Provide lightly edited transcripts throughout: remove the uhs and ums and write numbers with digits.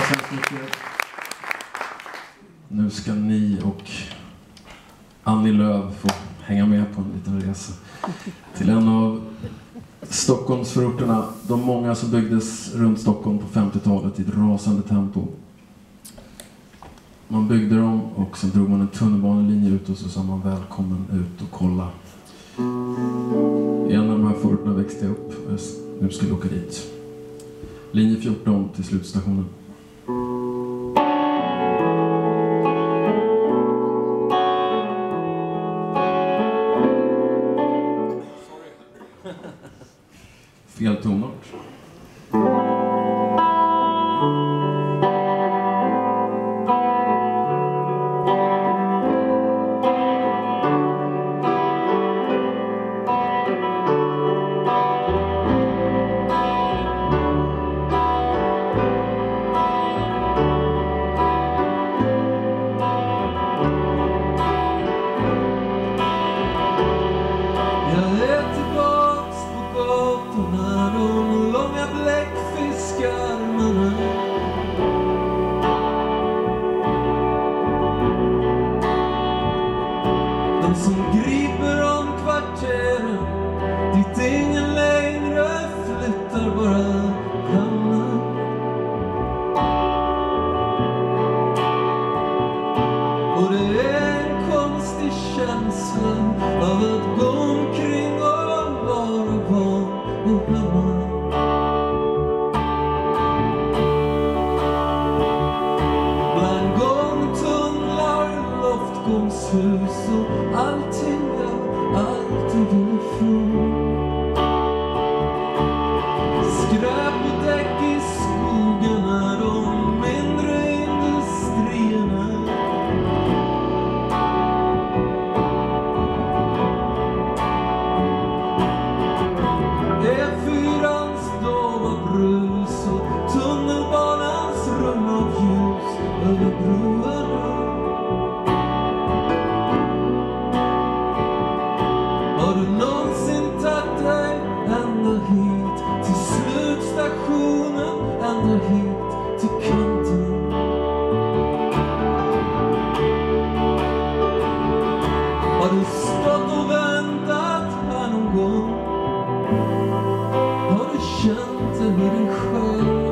så mycket. Nu ska ni och Annie Lööf få hänga med på en liten resa till en av Stockholmsförorterna. De många som byggdes runt Stockholm på 50-talet i ett rasande tempo. Man byggde dem och sen drog man en tunnelbanelinje ut och så sa man välkommen ut och kolla. I en av de här förorterna växte jag upp. Nu skulle jag åka dit. Linje 14 till slutstationen. Fel tonart. Som griper om kvarteren dit ingen längre flyttar, bara hamnar. Och det är en konstig känsla av att gå omkring och vara van och hemma. Bland gångtunnlar, loftgångshus och allting jag alltid ville få. Skräp och däck i skogarna, de mindre industrierna. E4:ans dova brus och tunnelbanans rum av ljus över broarna. Har du någonsin tagit dig ända hit till slutstationen, ända hit till kanten? Har du stått och väntat här någon gång? Har du känt det med dig själv?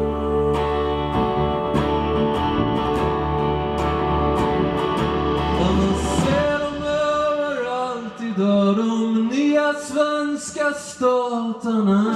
Man ser dem överallt idag, de nya svenska staterna.